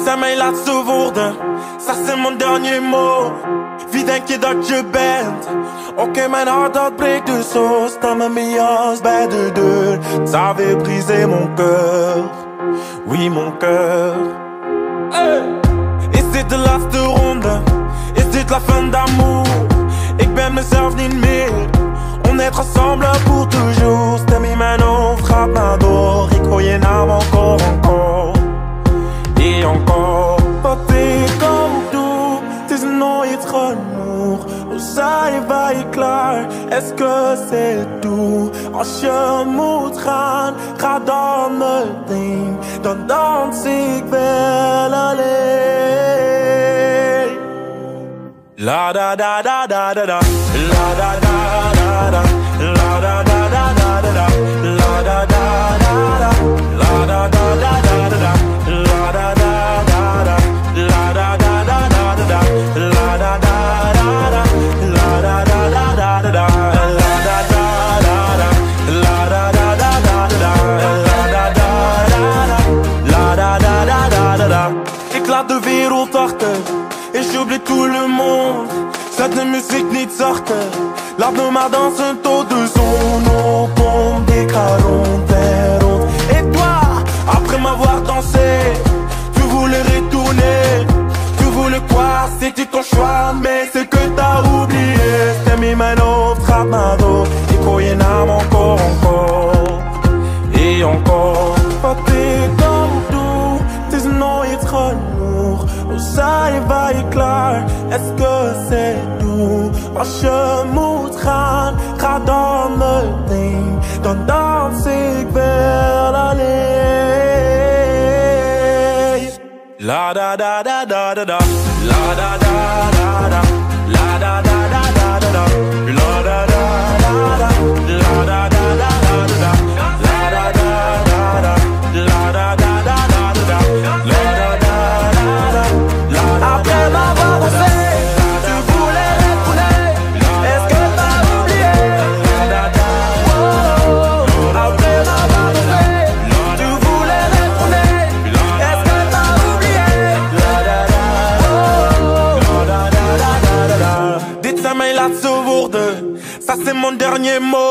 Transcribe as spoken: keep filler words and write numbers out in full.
aan mij laatste woorden, dat is mijn dernier mot. Wie denk je dat je bent? Oké, okay, mijn hart dat breekt dus zo. Sta met mijn jas bij de deur. Ça avait brisé mon cœur. Oui, mon cœur. Hey. Is dit de laatste ronde? Is dit la fin d'amour? Ik ben mezelf niet meer. On est ensemble pour toujours. Stem in mijn hoofd gaat maar door. Ik hoor je naam encore, encore. Et encore. Wat ik ook doe, het is nooit genoeg. Hoe zijn wij klaar? Est-ce que c'est tout? Als je moet gaan, ga dan meteen. Dan dans ik wel alleen. La da da da da da da. La da da da da. La da da da da da. La da da da da. La da da da da da. La da da da da. La da da da da da. La da da da da. La da da da da da. La da da da da. La da da da da da. La da da da da. La da da da da da. Ik laat de wereld achter. Et j'oublie tout le monde. Zet de muziek niet zachter. Laat me maar dansen tot de zon opkomt. Ik ga rond en rond. Et toi, après m'avoir dansé, tu voulais retourner. Tu voulais quoi? C'était ton choix, mais c'est que t'as oublié. Stem in mijn hoofd gaat maar door. Ik hoor je naam encore, encore. Et encore. Wat ik ook doe, het is nooit genoeg. Hoe zijn wij klaar? Est-ce que c'est tout? Als je moet gaan, ga dan meteen. Dan dans ik wel alleen. La da da da da da da. La da da da da. La da da da da da. La da da da da. La da da da da da. La da da da da. La da da da da da. La da da da da. Après m'avoir dansé, tu voulais retourner. Est-ce que t'as oublié? Oh, après m'avoir dansé, tu voulais retourner. Est-ce que t'as oublié? Oh, dit zijn mijn laatste woorden, ça c'est mon dernier mot.